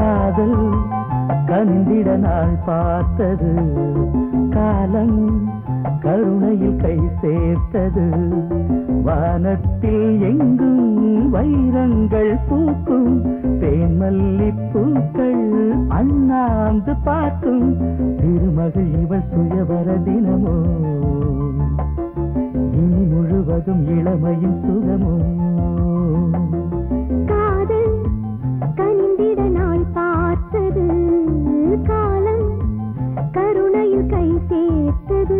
காதல் கனிந்திட நாள் பார்த்தது, காலம் கருணையில் கை சேர்த்தது. வானத்தில் எங்கும் வைரங்கள் பூக்கும், தேன்மல்லிப்பூக்கள் அண்ணாந்து பார்க்கும். திருமகள் இவள் சுயவர தினமோ, இனி முழுவதும் இளமையும் சுகமோ. காதல் கனிந்திட நாள் பார்த்தது, காலம் கருணையில் கை சேர்த்தது.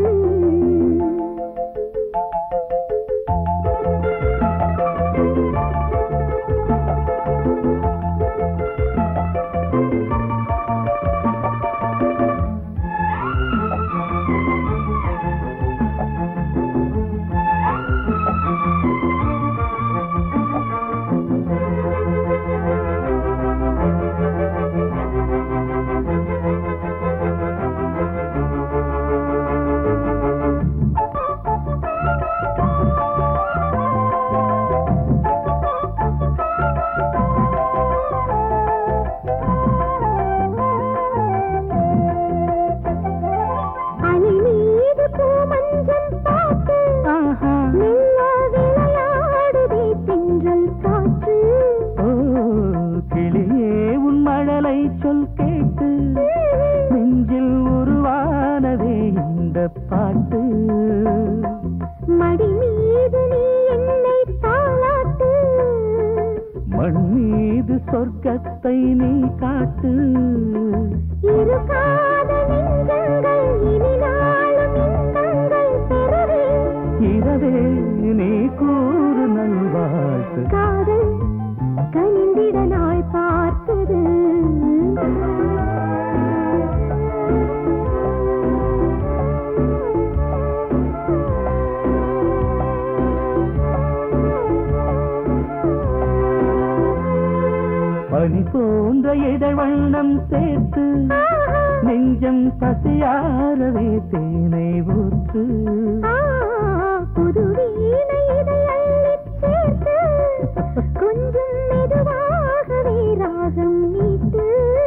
சொல் கேட்டு நெஞ்சில் உருவானதே இந்த பாட்டு. மடி மீது நீ என்னை தாளாட்டு, மண் மீது சொர்க்கத்தை நீ காட்டு. இரு காதல் நெஞ்சங்கள் இனி நாளும் இன்பங்கள் பெறவே, இரவே நீ கூறு நல்வாழ்த்து. காதல் கனிந்திட நாள் பார்த்தது. பனி போன்ற இதழ் வண்ணம் சேர்த்து, நெஞ்சம் பசியாரவே தேனை ஊற்று. புது வீணை இதை அள்ளிச் சேர்த்து, கொஞ்சம் மெதுவாகவே ராகம் நீட்டு.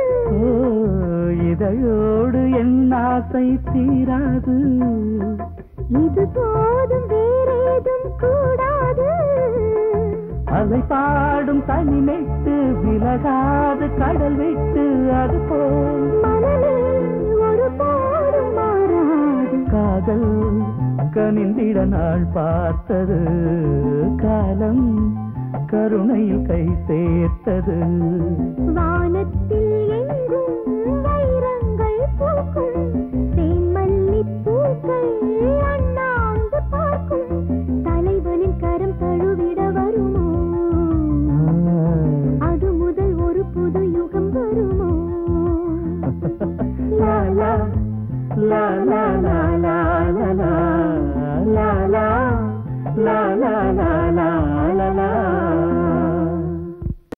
இதழோடு என் ஆசை தீராது, இது போதும் வேறேதும் கூடாது. அலை பாடும் தனிமெட்டு விலகாது கடல் விட்டு, அது போல் மனமே ஒரு போதும் மாறாது. காதல் கனிந்திட நாள் பார்த்தது, காலம் கருணையில் கை சேர்த்தது. வானத்தில் எங்கும் வைரங்கள் பூக்கும்,